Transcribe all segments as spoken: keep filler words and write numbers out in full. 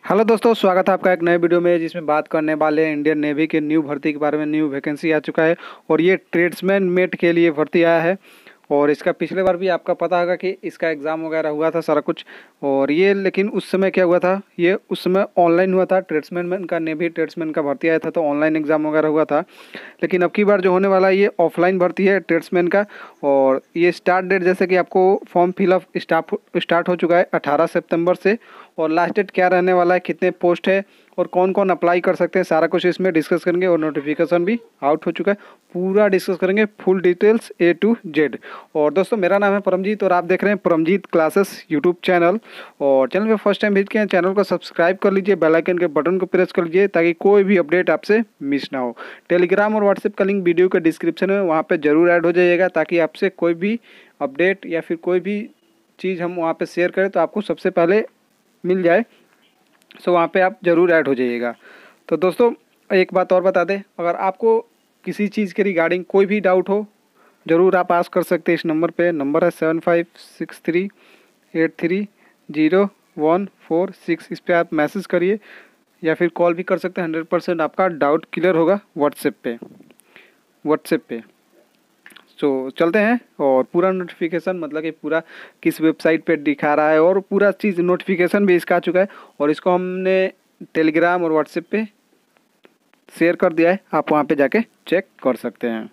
Hello दोस्तों, स्वागत है आपका एक नए वीडियो में जिसमें बात करने वाले हैं इंडियन नेवी के न्यू भर्ती के बारे में। न्यू वैकेंसी आ चुका है और ये ट्रेड्समैन मेट के लिए भर्ती आया है। और इसका पिछले बार भी आपका पता होगा कि इसका एग्ज़ाम वगैरह हुआ था सारा कुछ। और ये लेकिन उस समय क्या हुआ था, ये उस समय ऑनलाइन हुआ था। ट्रेड्समैन का नेवी ट्रेड्समैन का भर्ती आया था तो ऑनलाइन एग्ज़ाम वगैरह हुआ था। लेकिन अब की बार जो होने वाला है ये ऑफलाइन भर्ती है ट्रेड्समैन का। और ये स्टार्ट डेट जैसे कि आपको फॉर्म फिलअप स्टार्ट स्टार्ट हो चुका है अठारह सितंबर से। और लास्ट डेट क्या रहने वाला है, कितने पोस्ट है और कौन कौन अप्लाई कर सकते हैं, सारा कुछ इसमें डिस्कस करेंगे। और नोटिफिकेशन भी आउट हो चुका है, पूरा डिस्कस करेंगे, full details A to Z. और दोस्तों, मेरा नाम है परमजीत और आप देख रहे हैं परमजीत क्लासेस यूट्यूब चैनल। और चैनल पे फर्स्ट टाइम विजिट किया, चैनल को सब्सक्राइब कर लीजिए, बेल आइकन के बटन को प्रेस कर लीजिए ताकि कोई भी अपडेट आपसे मिस ना हो। टेलीग्राम और व्हाट्सएप का लिंक वीडियो के डिस्क्रिप्शन में, वहाँ पर जरूर ऐड हो जाइएगा ताकि आपसे कोई भी अपडेट या फिर कोई भी चीज़ हम वहाँ पर शेयर करें तो आपको सबसे पहले मिल जाए। सो वहाँ पे आप ज़रूर ऐड हो जाइएगा। तो दोस्तों, एक बात और बता दें, अगर आपको किसी चीज़ के रिगार्डिंग कोई भी डाउट हो ज़रूर आप आस्क कर सकते हैं इस नंबर पे। नंबर है seven five six three eight three zero one four six. इस पर आप मैसेज करिए या फिर कॉल भी कर सकते हैं। हंड्रेड परसेंट आपका डाउट क्लियर होगा व्हाट्सएप पे व्हाट्सएप पे सो so, चलते हैं। और पूरा नोटिफिकेशन मतलब कि पूरा किस वेबसाइट पे दिखा रहा है और पूरा चीज़ नोटिफिकेशन भी इसका आ चुका है। और इसको हमने टेलीग्राम और व्हाट्सएप पे शेयर कर दिया है, आप वहाँ पे जाके चेक कर सकते हैं।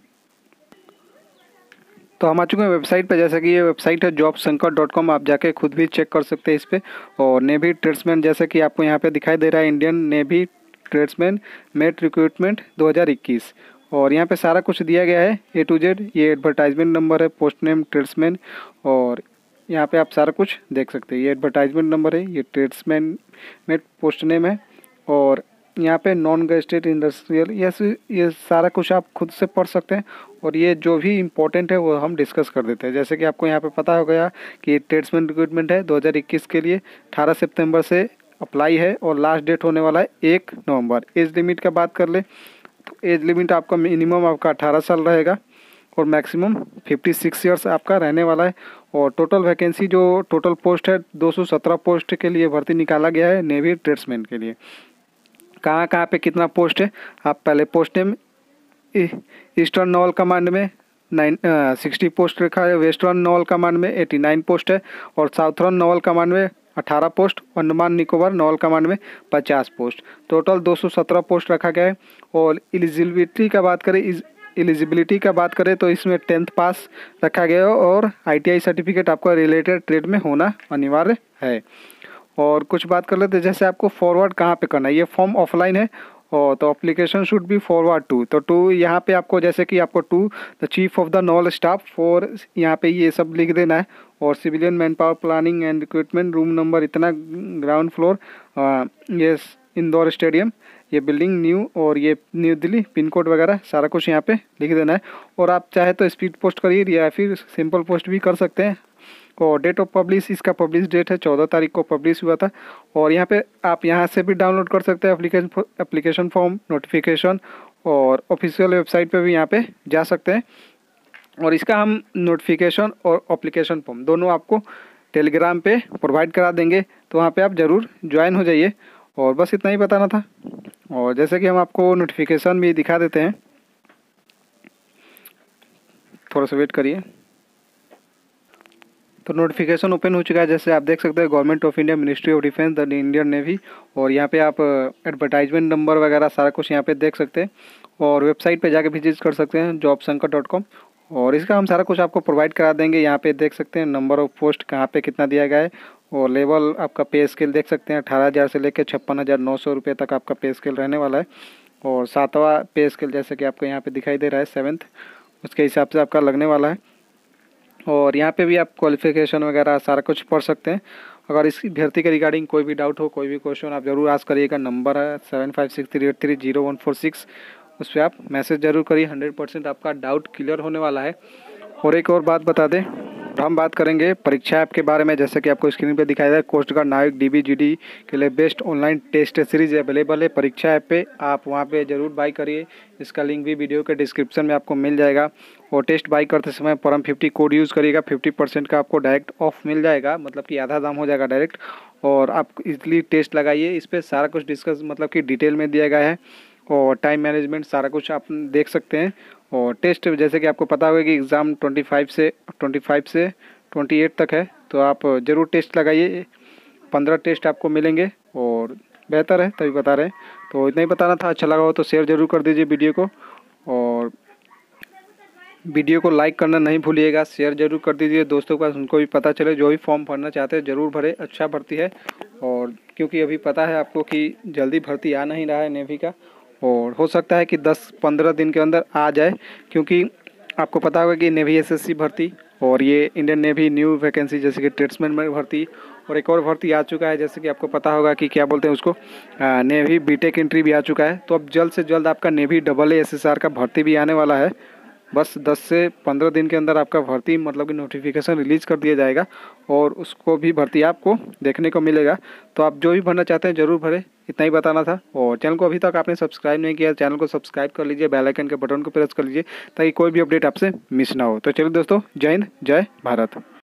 तो हम आ चुके हैं वेबसाइट पे। जैसे कि ये वेबसाइट है जॉब संकट डॉट कॉम, आप जाके खुद भी चेक कर सकते हैं इस पर। और नेवी ट्रेड्समैन जैसे कि आपको यहाँ पे दिखाई दे रहा है, Indian navy tradesman mate recruitment दो हज़ार इक्कीस। और यहाँ पे सारा कुछ दिया गया है ए टू जेड। ये एडवर्टाइजमेंट नंबर है, पोस्ट नेम ट्रेड्समैन। और यहाँ पे आप सारा कुछ देख सकते हैं। ये एडवर्टाइजमेंट नंबर है, ये ट्रेड्समैन मेट पोस्ट नेम है। और यहाँ पे नॉन गैजेटेड इंडस्ट्रियल, यस, ये सारा कुछ आप खुद से पढ़ सकते हैं। और ये जो भी इम्पोर्टेंट है वो हम डिस्कस कर देते हैं। जैसे कि आपको यहाँ पे पता हो गया कि ट्रेड्समैन रिक्रूटमेंट है दो हज़ार इक्कीस के लिए, अठारह सितंबर से अप्लाई है और लास्ट डेट होने वाला है एक नवंबर। एज लिमिट का बात कर ले तो एज लिमिट आपका मिनिमम आपका अठारह साल रहेगा और मैक्सिमम छप्पन ईयर्स आपका रहने वाला है। और टोटल वैकेंसी जो टोटल पोस्ट है दो सौ सत्रह पोस्ट के लिए भर्ती निकाला गया है नेवी ट्रेड्समैन के लिए। कहाँ कहाँ पे कितना पोस्ट है, आप पहले post name eastern naval command में नाइन सिक्सटी पोस्ट रखा है, वेस्टर्न नॉवल कमांड में एटी नाइन पोस्ट है और साउथर्न नॉवल कमांड में अठारह post, Andaman Nicobar naval command में पचास पोस्ट, टोटल दो सौ सत्रह पोस्ट रखा गया है। और एलिजिबिलिटी का बात करें एलिजिबिलिटी का बात करें तो इसमें टेंथ पास रखा गया है और आईटीआई सर्टिफिकेट आपका रिलेटेड ट्रेड में होना अनिवार्य है। और कुछ बात कर लेते हैं, जैसे आपको फॉरवर्ड कहाँ पे करना है। ये फॉर्म ऑफलाइन है और तो application should be forward to, तो टू यहाँ पे आपको जैसे कि आपको to the chief of the naval staff for, यहाँ पे ये सब लिख देना है। और civilian man power planning and recruitment, room number इतना, ग्राउंड फ्लोर, ये इंदौर स्टेडियम, ये बिल्डिंग न्यू, और ये न्यू दिल्ली, पिन कोड वगैरह सारा कुछ यहाँ पे लिख देना है। और आप चाहे तो स्पीड पोस्ट करिए या फिर सिंपल पोस्ट भी कर सकते हैं। और डेट ऑफ पब्लिश, इसका पब्लिश डेट है चौदह तारीख को पब्लिश हुआ था। और यहाँ पे आप यहाँ से भी डाउनलोड कर सकते हैं एप्लीकेशन एप्लीकेशन फॉर्म, नोटिफिकेशन, और ऑफिशियल वेबसाइट पे भी यहाँ पे जा सकते हैं। और इसका हम नोटिफिकेशन और एप्लीकेशन फॉर्म दोनों आपको टेलीग्राम पे प्रोवाइड करा देंगे, तो वहाँ पे आप ज़रूर ज्वाइन हो जाइए। और बस इतना ही बताना था। और जैसे कि हम आपको नोटिफिकेशन भी दिखा देते हैं, थोड़ा सा वेट करिए। तो नोटिफिकेशन ओपन हो चुका है, जैसे आप देख सकते हैं, government of India, ministry of defence, the Indian navy. और यहाँ पे आप एडवर्टाइजमेंट नंबर वगैरह सारा कुछ यहाँ पे देख सकते हैं। और वेबसाइट पे जाके विजिट कर सकते हैं जॉब संकट डॉट कॉम। और इसका हम सारा कुछ आपको प्रोवाइड करा देंगे। यहाँ पे देख सकते हैं नंबर ऑफ पोस्ट कहाँ पे कितना दिया गया है। और लेवल आपका पे स्केल देख सकते हैं, अठारह हज़ार से लेकर छप्पन हज़ार नौ सौ रुपये तक आपका पे स्केल रहने वाला है। और सातवां पे स्केल जैसे कि आपको यहाँ पे दिखाई दे रहा है सेवन्थ, उसके हिसाब से आपका लगने वाला है। और यहाँ पे भी आप क्वालिफिकेशन वगैरह सारा कुछ पढ़ सकते हैं। अगर इस भर्ती के रिगार्डिंग कोई भी डाउट हो, कोई भी क्वेश्चन, आप ज़रूर आस्क करिएगा। नंबर है seven five six three eight three zero one four six, उस पर आप मैसेज जरूर करिए। हंड्रेड परसेंट आपका डाउट क्लियर होने वाला है। और एक और बात बता दें, हम बात करेंगे परीक्षा ऐप के बारे में। जैसे कि आपको स्क्रीन पे दिखाई दे रहा है, कोस्ट गार्ड नाविक डीबी जीडी के लिए best online test series available है परीक्षा ऐप पे। आप वहां पे ज़रूर बाई करिए, इसका लिंक भी वीडियो के डिस्क्रिप्शन में आपको मिल जाएगा। और टेस्ट बाई करते समय परम फिफ्टी कोड यूज़ करिएगा, फिफ्टी परसेंट का आपको डायरेक्ट ऑफ मिल जाएगा, मतलब कि आधा दाम हो जाएगा डायरेक्ट। और आप इजली टेस्ट लगाइए, इस पर सारा कुछ डिस्कस मतलब कि डिटेल में दिया गया है, और टाइम मैनेजमेंट सारा कुछ आप देख सकते हैं। और टेस्ट जैसे कि आपको पता होगा कि एग्ज़ाम पच्चीस से पच्चीस से अट्ठाईस तक है, तो आप ज़रूर टेस्ट लगाइए। पंद्रह टेस्ट आपको मिलेंगे और बेहतर है, तभी बता रहे हैं। तो इतना ही बताना था। अच्छा लगा हो तो शेयर ज़रूर कर दीजिए वीडियो को, और वीडियो को लाइक करना नहीं भूलिएगा, शेयर जरूर कर दीजिए दोस्तों के पास, उनको भी पता चले। जो भी फॉर्म भरना चाहते हैं ज़रूर भरे, अच्छा भर्ती है। और क्योंकि अभी पता है आपको कि जल्दी भर्ती आ नहीं रहा है नेवी का, और हो सकता है कि दस पंद्रह दिन के अंदर आ जाए, क्योंकि आपको पता होगा कि नेवी एसएससी भर्ती और ये इंडियन नेवी न्यू वैकेंसी जैसे कि ट्रेड्समैन में भर्ती और एक और भर्ती आ चुका है, जैसे कि आपको पता होगा कि क्या बोलते हैं उसको, नेवी बीटेक एंट्री भी आ चुका है। तो अब जल्द से जल्द आपका navy double A S S R का भर्ती भी आने वाला है। बस दस से पंद्रह दिन के अंदर आपका भर्ती मतलब कि नोटिफिकेशन रिलीज़ कर दिया जाएगा, और उसको भी भर्ती आपको देखने को मिलेगा। तो आप जो भी भरना चाहते हैं ज़रूर भरें, इतना ही बताना था। और चैनल को अभी तक आपने सब्सक्राइब नहीं किया, चैनल को सब्सक्राइब कर लीजिए, बेल आइकन के बटन को प्रेस कर लीजिए, ताकि कोई भी अपडेट आपसे मिस ना हो। तो चलिए दोस्तों, जय हिंद, जय भारत।